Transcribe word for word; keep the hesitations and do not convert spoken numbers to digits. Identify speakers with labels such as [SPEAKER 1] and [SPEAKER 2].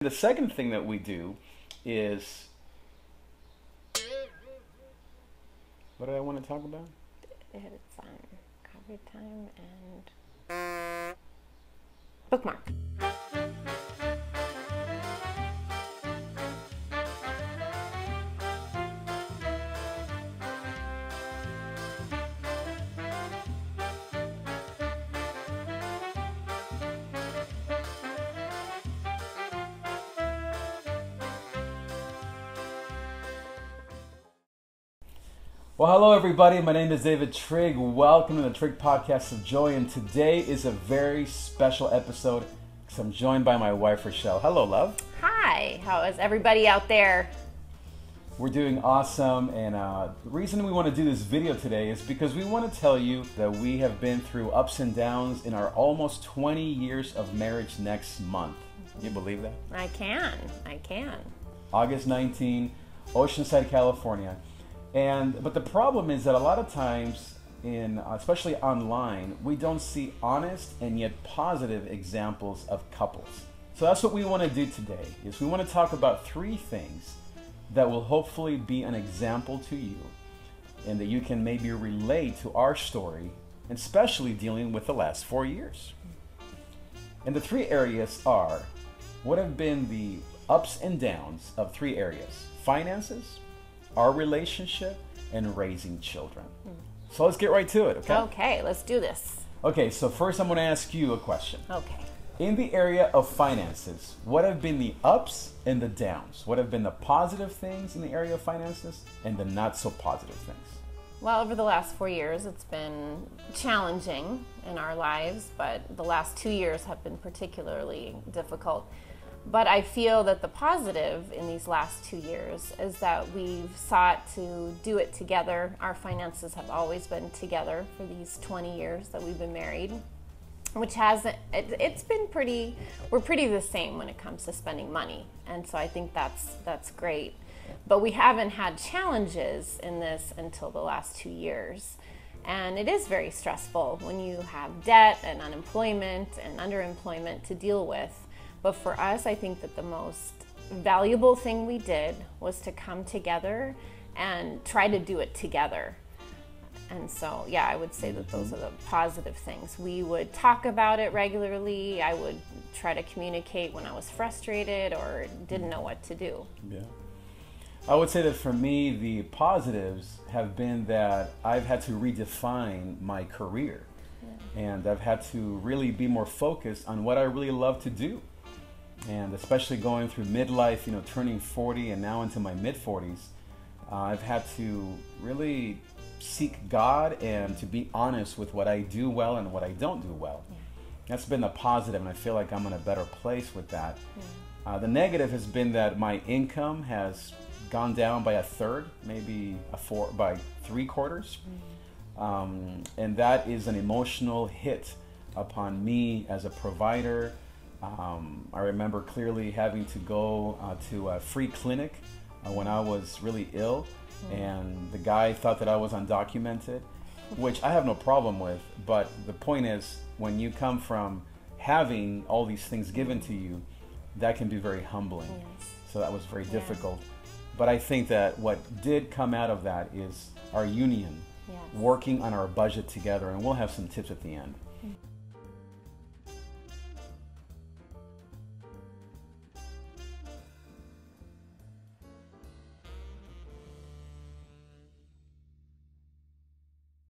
[SPEAKER 1] The second thing that we do is, what did I want to talk about?
[SPEAKER 2] It's um, coffee time and bookmark.
[SPEAKER 1] Well, hello everybody. My name is David Trigg. Welcome to the Trigg Podcast of Joy. And today is a very special episode because I'm joined by my wife, Rachelle. Hello, love.
[SPEAKER 2] Hi, how is everybody out there?
[SPEAKER 1] We're doing awesome. And uh, the reason we want to do this video today is because we want to tell you that we have been through ups and downs in our almost twenty years of marriage next month. Can you believe that?
[SPEAKER 2] I can, I can.
[SPEAKER 1] August nineteenth, Oceanside, California. And but the problem is that a lot of times, in especially online, we don't see honest and yet positive examples of couples. So that's what we want to do today. Is we want to talk about three things that will hopefully be an example to you, and that you can maybe relate to our story, and especially dealing with the last four years. And the three areas are what have been the ups and downs of three areas: finances, our relationship, and raising children. So let's get right to it, okay?
[SPEAKER 2] Okay, let's do this.
[SPEAKER 1] Okay, so first I'm going to ask you a question.
[SPEAKER 2] Okay.
[SPEAKER 1] In the area of finances, what have been the ups and the downs? What have been the positive things in the area of finances and the not so positive things?
[SPEAKER 2] Well, over the last four years, it's been challenging in our lives, but the last two years have been particularly difficult. But I feel that the positive in these last two years is that we've sought to do it together. Our finances have always been together for these twenty years that we've been married, which has, it, it's been pretty, we're pretty the same when it comes to spending money. And so I think that's, that's great. But we haven't had challenges in this until the last two years. And it is very stressful when you have debt and unemployment and underemployment to deal with. But for us, I think that the most valuable thing we did was to come together and try to do it together. And so, yeah, I would say that those are the positive things. We would talk about it regularly. I would try to communicate when I was frustrated or didn't know what to do.
[SPEAKER 1] Yeah. I would say that for me, the positives have been that I've had to redefine my career. Yeah. And I've had to really be more focused on what I really love to do. And especially going through midlife, you know, turning forty and now into my mid forties, uh, I've had to really seek God and to be honest with what I do well and what I don't do well. Yeah. That's been the positive, and I feel like I'm in a better place with that. Yeah. Uh, the negative has been that my income has gone down by a third, maybe a four, by three quarters. Mm. Um, and that is an emotional hit upon me as a provider. Um, I remember clearly having to go uh, to a free clinic uh, when I was really ill, mm. and the guy thought that I was undocumented, which I have no problem with, but the point is, when you come from having all these things given to you, that can be very humbling. Yes. So that was very yeah. difficult. But I think that what did come out of that is our union, yes. working on our budget together, and we'll have some tips at the end.